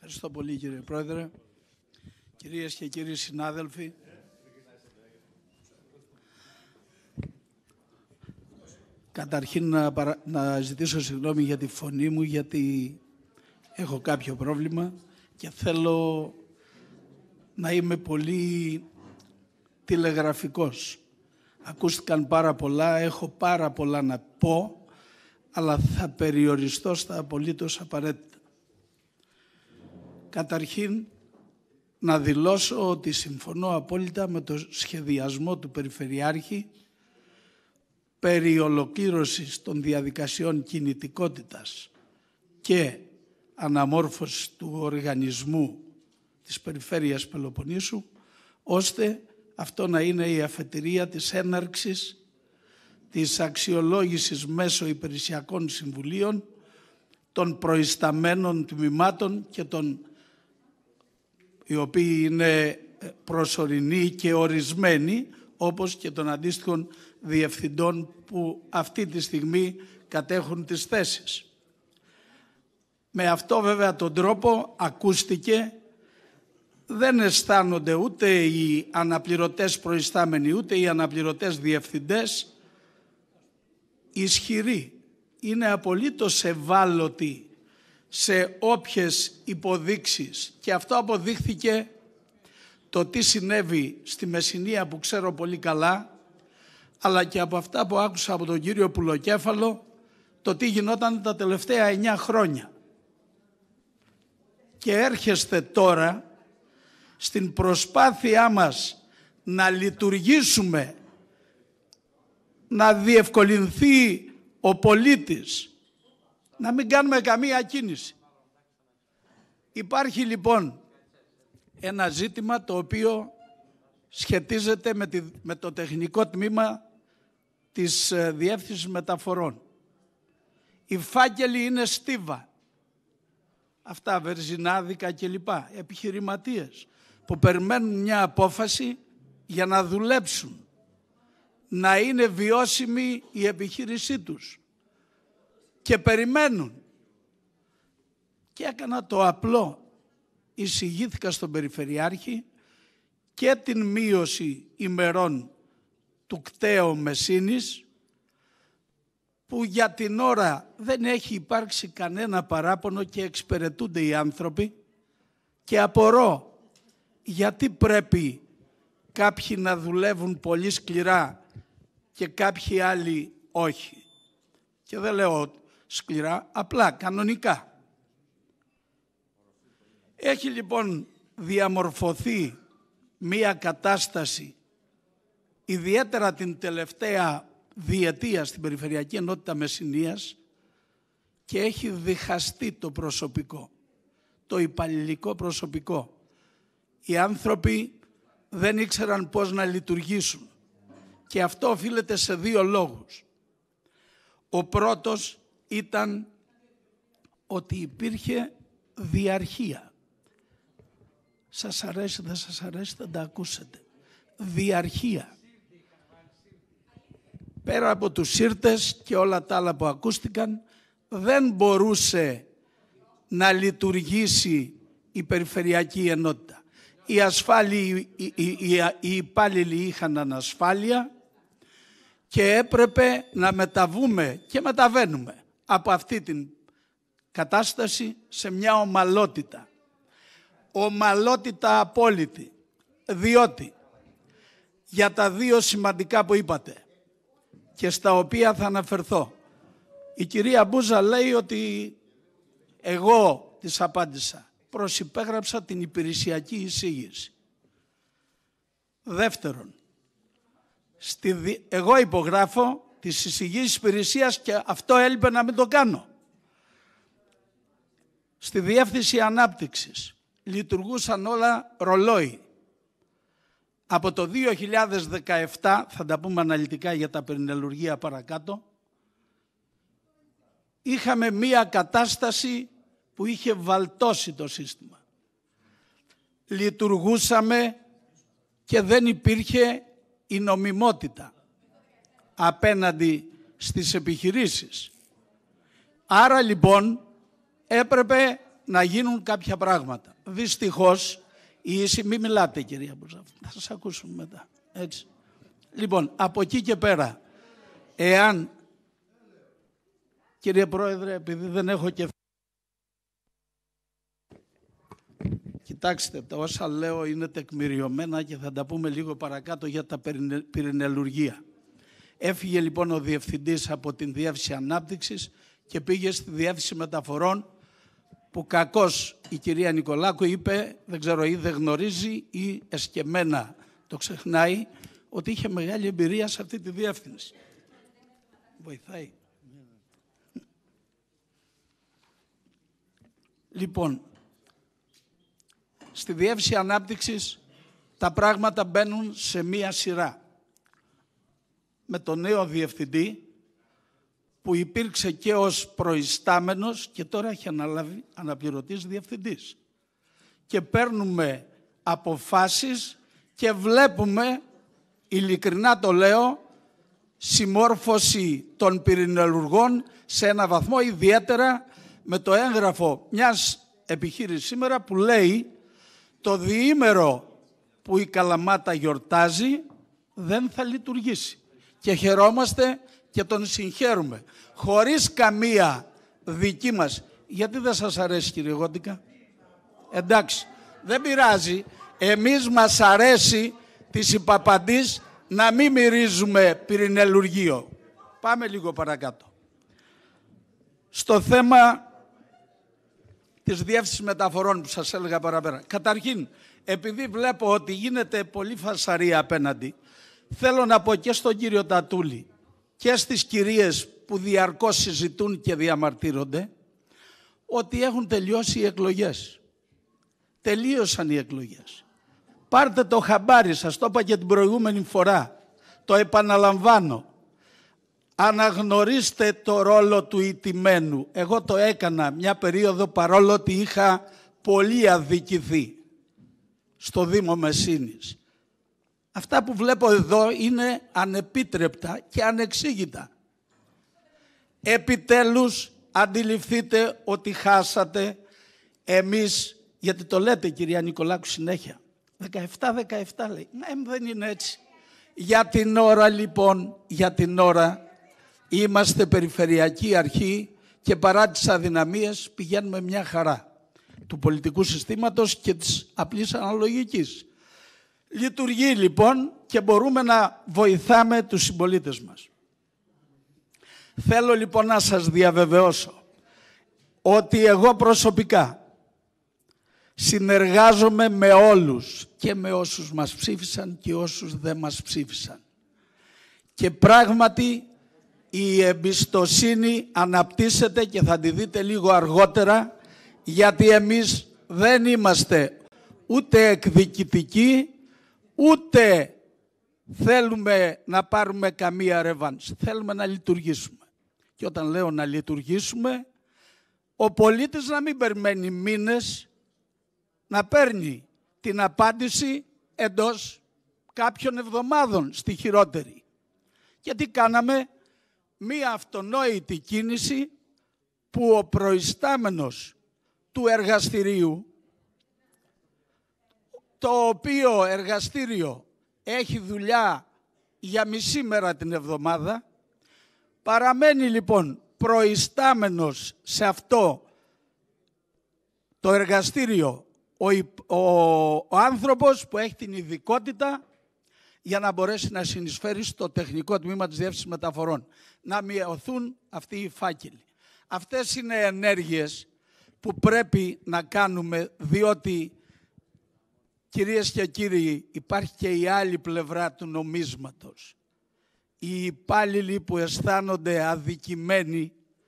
Ευχαριστώ πολύ, κύριε Πρόεδρε. Κυρίες και κύριοι συνάδελφοι, καταρχήν να ζητήσω συγγνώμη για τη φωνή μου, γιατί έχω κάποιο πρόβλημα και θέλω να είμαι πολύ τηλεγραφικός. Ακούστηκαν πάρα πολλά, έχω πάρα πολλά να πω, αλλά θα περιοριστώ στα απολύτως απαραίτητα. Καταρχήν, να δηλώσω ότι συμφωνώ απόλυτα με το σχεδιασμό του Περιφερειάρχη περί ολοκλήρωσης των διαδικασιών κινητικότητας και αναμόρφωσης του οργανισμού της Περιφέρειας Πελοποννήσου, ώστε αυτό να είναι η αφετηρία της έναρξης της αξιολόγησης μέσω υπηρεσιακών συμβουλίων των προϊσταμένων τμήματων και των οι οποίοι είναι προσωρινοί και ορισμένοι, όπως και των αντίστοιχων διευθυντών που αυτή τη στιγμή κατέχουν τις θέσεις. Με αυτό βέβαια τον τρόπο ακούστηκε, δεν αισθάνονται ούτε οι αναπληρωτές προϊστάμενοι, ούτε οι αναπληρωτές διευθυντές ισχυροί. Είναι απολύτως ευάλωτοι σε όποιες υποδείξεις, και αυτό αποδείχθηκε το τι συνέβη στη Μεσσηνία που ξέρω πολύ καλά, αλλά και από αυτά που άκουσα από τον κύριο Πουλοκέφαλο, το τι γινόταν τα τελευταία 9 χρόνια. Και έρχεστε τώρα στην προσπάθειά μας να λειτουργήσουμε, να διευκολυνθεί ο πολίτης, να μην κάνουμε καμία κίνηση. Υπάρχει λοιπόν ένα ζήτημα το οποίο σχετίζεται με το τεχνικό τμήμα της Διεύθυνσης Μεταφορών. Οι φάκελοι είναι στίβα. Αυτά βερζινάδικα κλπ. Επιχειρηματίες που περιμένουν μια απόφαση για να δουλέψουν, να είναι βιώσιμη η επιχείρησή τους. Και περιμένουν. Και έκανα το απλό. Εισηγήθηκα στον Περιφερειάρχη και την μείωση ημερών του κταίου Μεσσήνης, που για την ώρα δεν έχει υπάρξει κανένα παράπονο και εξυπηρετούνται οι άνθρωποι, και απορώ γιατί πρέπει κάποιοι να δουλεύουν πολύ σκληρά και κάποιοι άλλοι όχι. Και δεν λέω σκληρά, απλά κανονικά. Έχει λοιπόν διαμορφωθεί μία κατάσταση, ιδιαίτερα την τελευταία διετία στην Περιφερειακή Ενότητα Μεσσηνίας, και έχει διχαστεί το προσωπικό, το υπαλληλικό προσωπικό. Οι άνθρωποι δεν ήξεραν πώς να λειτουργήσουν, και αυτό οφείλεται σε 2 λόγους. Ο πρώτος ήταν ότι υπήρχε διαρχία. Σας αρέσει, δεν σας αρέσει, θα τα ακούσετε. Διαρχία. Πέρα από τους σύρτες και όλα τα άλλα που ακούστηκαν, δεν μπορούσε να λειτουργήσει η Περιφερειακή Ενότητα. Οι υπάλληλοι είχαν ανασφάλεια και έπρεπε να μεταβούμε, και μεταβαίνουμε από αυτή την κατάσταση σε μια ομαλότητα. Ομαλότητα απόλυτη, διότι για τα 2 σημαντικά που είπατε και στα οποία θα αναφερθώ, η κυρία Μπούζα λέει ότι εγώ της απάντησα, προσυπέγραψα την υπηρεσιακή εισήγηση. Δεύτερον, εγώ υπογράφω τις εισηγήσεις υπηρεσίας και αυτό έλειπε να μην το κάνω. Στη Διεύθυνση Ανάπτυξης λειτουργούσαν όλα ρολόι. Από το 2017, θα τα πούμε αναλυτικά για τα πυρηνελουργία παρακάτω, είχαμε μία κατάσταση που είχε βαλτώσει το σύστημα. Λειτουργούσαμε και δεν υπήρχε η νομιμότητα απέναντι στις επιχειρήσεις. Άρα λοιπόν έπρεπε να γίνουν κάποια πράγματα. Δυστυχώς, μη μιλάτε κυρία Μπουζάφ, θα σας ακούσουμε μετά. Έτσι. Λοιπόν, από εκεί και πέρα, εάν, κύριε Πρόεδρε, επειδή δεν έχω και... Κοιτάξτε, τα όσα λέω είναι τεκμηριωμένα και θα τα πούμε λίγο παρακάτω για τα πυρηνελουργία. Έφυγε λοιπόν ο διευθυντής από την Διεύθυνση Ανάπτυξης και πήγε στη Διεύθυνση Μεταφορών, που κακώς η κυρία Νικολάκου είπε, δεν ξέρω ή δεν γνωρίζει ή εσκεμμένα το ξεχνάει, ότι είχε μεγάλη εμπειρία σε αυτή τη διεύθυνση. Βοηθάει. Λοιπόν, στη Διεύθυνση Ανάπτυξης τα πράγματα μπαίνουν σε μία σειρά. Με τον νέο διευθυντή που υπήρξε και ως προϊστάμενος και τώρα έχει αναλάβει αναπληρωτής διευθυντής. Και παίρνουμε αποφάσεις και βλέπουμε, ειλικρινά το λέω, συμμόρφωση των πυρηνελουργών σε ένα βαθμό, ιδιαίτερα με το έγγραφο μιας επιχείρησης σήμερα που λέει το διήμερο που η Καλαμάτα γιορτάζει δεν θα λειτουργήσει. Και χαιρόμαστε και τον συγχαίρουμε. Χωρίς καμία δική μας. Γιατί δεν σας αρέσει κύριε Γόντικα? Εντάξει, δεν πειράζει. Εμείς μας αρέσει της υπαπαντής να μην μυρίζουμε πυρηνελουργείο. Πάμε λίγο παρακάτω. Στο θέμα της Διεύθυνσης Μεταφορών που σας έλεγα παραπέρα. Καταρχήν, επειδή βλέπω ότι γίνεται πολύ φασαρία απέναντι, θέλω να πω και στον κύριο Τατούλη και στις κυρίες που διαρκώς συζητούν και διαμαρτύρονται ότι έχουν τελειώσει οι εκλογές. Τελείωσαν οι εκλογές. Πάρτε το χαμπάρι, σας το είπα και την προηγούμενη φορά. Το επαναλαμβάνω. Αναγνωρίστε το ρόλο του ηττημένου. Εγώ το έκανα μια περίοδο παρόλο ότι είχα πολύ αδικηθεί στο Δήμο Μεσσήνης. Αυτά που βλέπω εδώ είναι ανεπίτρεπτα και ανεξήγητα. Επιτέλους αντιληφθείτε ότι χάσατε. Εμείς, γιατί το λέτε κυρία Νικολάκου συνέχεια, 17 λέει. Δεν είναι έτσι. Για την ώρα λοιπόν, για την ώρα είμαστε περιφερειακή αρχή και παρά τις αδυναμίες πηγαίνουμε μια χαρά του πολιτικού συστήματος και της απλής αναλογικής. Λειτουργεί λοιπόν και μπορούμε να βοηθάμε τους συμπολίτες μας. Θέλω λοιπόν να σας διαβεβαιώσω ότι εγώ προσωπικά συνεργάζομαι με όλους και με όσους μας ψήφισαν και όσους δεν μας ψήφισαν. Και πράγματι η εμπιστοσύνη αναπτύσσεται και θα τη δείτε λίγο αργότερα, γιατί εμείς δεν είμαστε ούτε εκδικητικοί, ούτε θέλουμε να πάρουμε καμία ρεβάνς. Θέλουμε να λειτουργήσουμε. Και όταν λέω να λειτουργήσουμε, ο πολίτης να μην περιμένει μήνες, να παίρνει την απάντηση εντός κάποιων εβδομάδων στη χειρότερη. Γιατί κάναμε μία αυτονόητη κίνηση που ο προϊστάμενος του εργαστηρίου, το οποίο εργαστήριο έχει δουλειά για μισή μέρα την εβδομάδα, παραμένει λοιπόν προϊστάμενος σε αυτό το εργαστήριο ο άνθρωπος που έχει την ειδικότητα για να μπορέσει να συνεισφέρει στο τεχνικό τμήμα της Διεύθυνσης Μεταφορών. Να μειωθούν αυτοί οι φάκελοι. Αυτές είναι ενέργειες που πρέπει να κάνουμε, διότι, κυρίες και κύριοι, υπάρχει και η άλλη πλευρά του νομίσματος. Οι υπάλληλοι που αισθάνονται αδικημένοι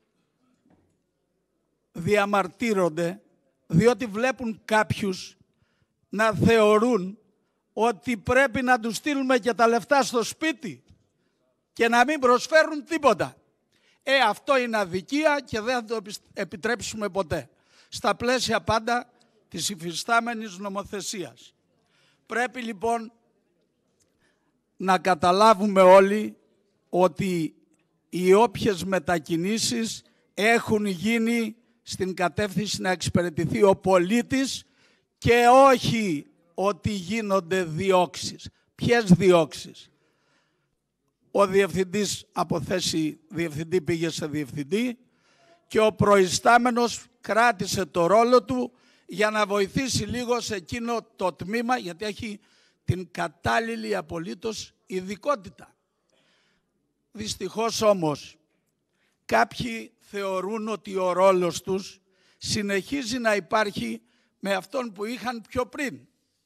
διαμαρτύρονται, διότι βλέπουν κάποιους να θεωρούν ότι πρέπει να τους στείλουμε και τα λεφτά στο σπίτι και να μην προσφέρουν τίποτα. Αυτό είναι αδικία και δεν θα το επιτρέψουμε ποτέ. Στα πλαίσια πάντα της υφιστάμενης νομοθεσίας. Πρέπει λοιπόν να καταλάβουμε όλοι ότι οι όποιες μετακινήσεις έχουν γίνει στην κατεύθυνση να εξυπηρετηθεί ο πολίτης και όχι ότι γίνονται διώξεις. Ποιες διώξεις? Ο διευθυντής από θέση διευθυντή πήγε σε διευθυντή και ο προϊστάμενος κράτησε το ρόλο του για να βοηθήσει λίγο σε εκείνο το τμήμα, γιατί έχει την κατάλληλη απολύτως ειδικότητα. Δυστυχώς όμως κάποιοι θεωρούν ότι ο ρόλος τους συνεχίζει να υπάρχει με αυτόν που είχαν πιο πριν.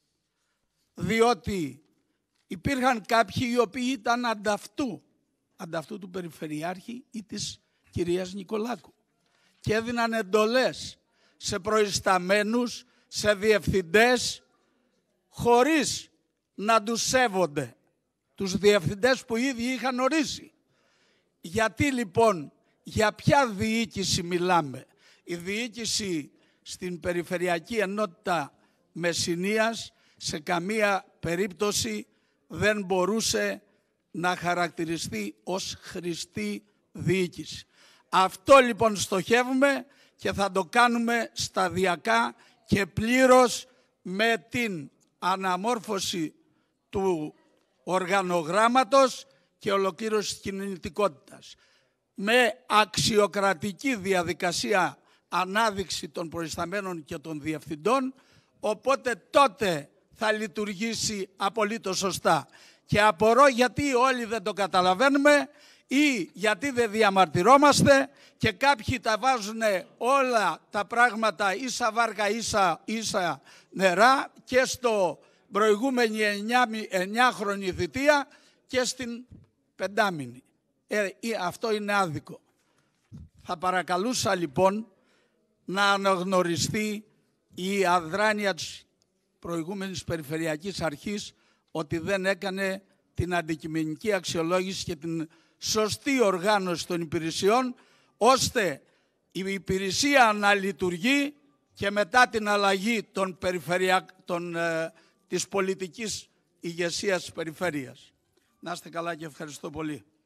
Διότι υπήρχαν κάποιοι οι οποίοι ήταν ανταυτού του Περιφερειάρχη ή της κυρίας Νικολάκου και έδιναν εντολές σε προϊσταμένους, σε διευθυντές, χωρίς να τους σέβονται, τους διευθυντές που ήδη είχαν ορίσει. Γιατί λοιπόν, για ποια διοίκηση μιλάμε? Η διοίκηση στην Περιφερειακή Ενότητα Μεσσηνίας σε καμία περίπτωση δεν μπορούσε να χαρακτηριστεί ως χρηστή διοίκηση. Αυτό λοιπόν στοχεύουμε και θα το κάνουμε σταδιακά και πλήρως με την αναμόρφωση του οργανογράμματος και ολοκλήρωση της κινητικότητας. Με αξιοκρατική διαδικασία ανάδειξη των προϊσταμένων και των διευθυντών, οπότε τότε θα λειτουργήσει απολύτως σωστά. Και απορώ γιατί όλοι δεν το καταλαβαίνουμε ή γιατί δεν διαμαρτυρόμαστε και κάποιοι τα βάζουν όλα τα πράγματα ίσα βάρκα ίσα νερά και στο προηγούμενη 9χρονη θητεία και στην 5μηνη. Αυτό είναι άδικο. Θα παρακαλούσα λοιπόν να αναγνωριστεί η αδράνεια της προηγούμενης Περιφερειακής Αρχής ότι δεν έκανε την αντικειμενική αξιολόγηση και την σωστή οργάνωση των υπηρεσιών, ώστε η υπηρεσία να λειτουργεί και μετά την αλλαγή της πολιτικής ηγεσίας της περιφέρειας. Να είστε καλά και ευχαριστώ πολύ.